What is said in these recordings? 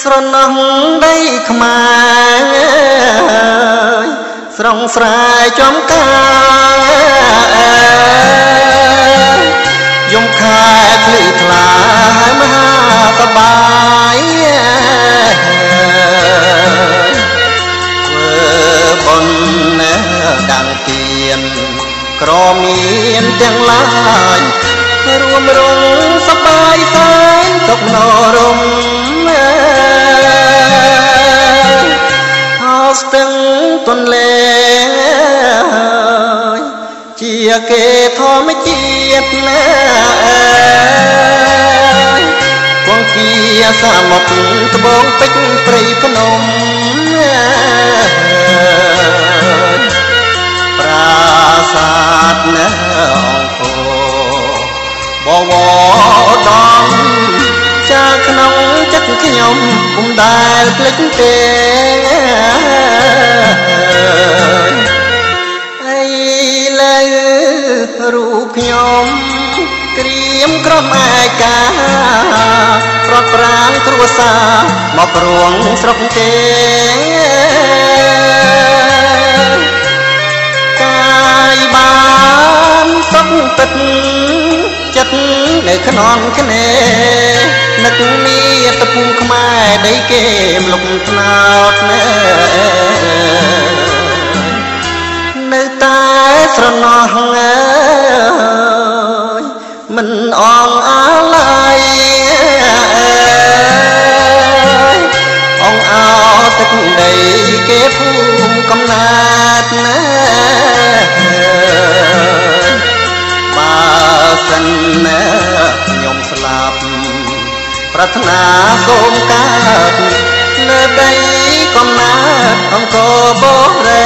ស្រណោះដីខ្មែរស្រងស្រែចំការយំខែភ្លឺថ្លាមហាសបាយធ្វើបុណ្យដាំងទៀនក្រមានទាំងឡាយរួមរងសបាយសែនសុខនរមហោស្ទឹងទន្លេជាគេធម្មជាតិណាគង្គាសមុទ្រត្បូងពេជ្រព្រៃភ្នំប្រាសាទណាអង្គរបវរដំចាក្នុងចិត្តខ្ញុំពុំដែលភ្លេចទេអីលើរូបខ្ញុំក្រៀមក្រមឯកាប្រត់ប្រាងគ្រួសារមកព្រួងស្រុកទេកាយបានសុខទឹកចិត្តនៅខ្នងគ្នានឹកមាតុភូមិខ្មែរដីគេមលុកថ្នោតនៅតែស្រណោះមិនអងអាឡ័យអងអោទឹកដីគេភូមិកំណើតណាបើសិនណាខ្ញុំស្លាប់ប្រាថ្នាសូមកើតនៅដីកំណើតអង្គរបូរី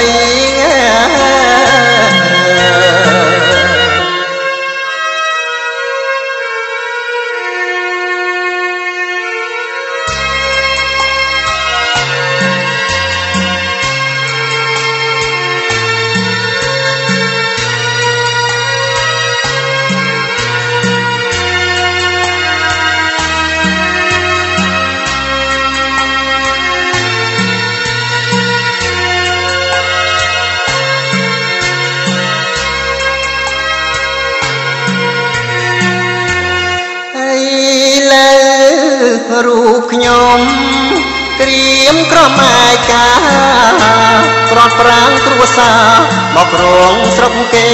រូបខ្ញុំក្រៀមក្រមឯកាប្រត់ប្រាងគ្រួសារមករងស្រុកគេ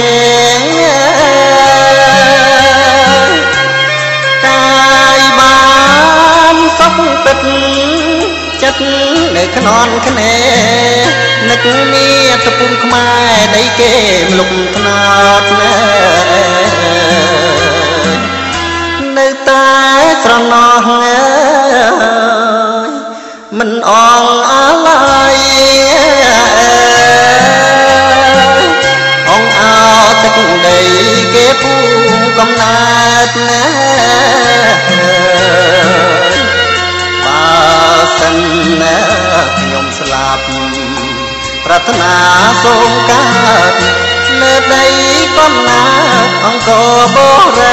កាយបានសុខពិតចិត្តនៅខ្នងគ្នានឹកមាតុភូមិខ្មែរដីគេមលុកថ្នោតណានៅតែស្រណោះមិនអងអាឡ័យអងអោទឹកដីគេភូមិកំណើតណាបើសិនណាខ្ញុំស្លាប់ប្រាថ្នាសូមកើតនៅដីកំណើតអង្គរបូរី